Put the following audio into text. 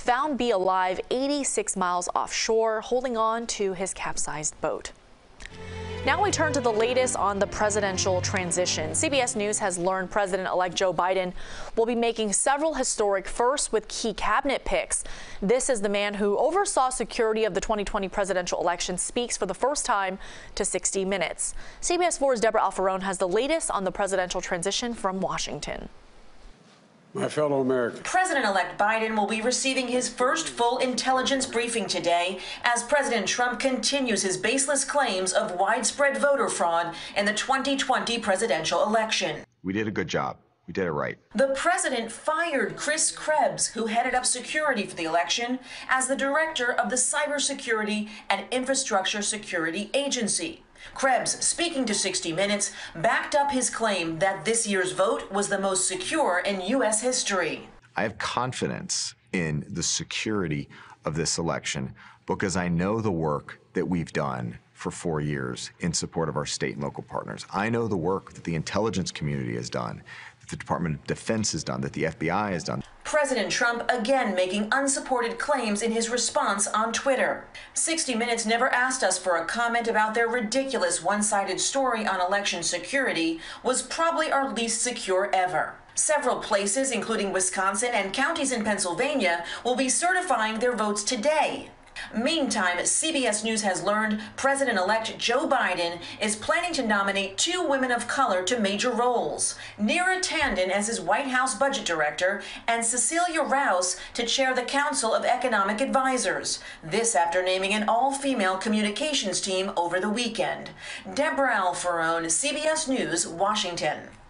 found be alive 86 miles offshore, holding on to his capsized boat. Now we turn to the latest on the presidential transition. CBS News has learned President-elect Joe Biden will be making several historic firsts with key cabinet picks. This is the man who oversaw security of the 2020 presidential election speaks for the first time to 60 Minutes. CBS 4's Deborah Alfarone has the latest on the presidential transition from Washington. My fellow Americans. President-elect Biden will be receiving his first full intelligence briefing today as President Trump continues his baseless claims of widespread voter fraud in the 2020 presidential election. We did a good job. We did it right. The president fired Chris Krebs, who headed up security for the election, as the director of the Cybersecurity and Infrastructure Security Agency. Krebs, speaking to 60 Minutes, backed up his claim that this year's vote was the most secure in U.S. history. I have confidence in the security of this election because I know the work that we've done for 4 years in support of our state and local partners. I know the work that the intelligence community has done, that the Department of Defense has done, that the FBI has done. President Trump again making unsupported claims in his response on Twitter. 60 Minutes never asked us for a comment about their ridiculous one-sided story on election security was probably our least secure ever. Several places, including Wisconsin and counties in Pennsylvania, will be certifying their votes today. Meantime, CBS News has learned President-elect Joe Biden is planning to nominate 2 women of color to major roles, Neera Tanden as his White House budget director and Cecilia Rouse to chair the Council of Economic Advisors. This after naming an all-female communications team over the weekend. Deborah Alfarone, CBS News, Washington.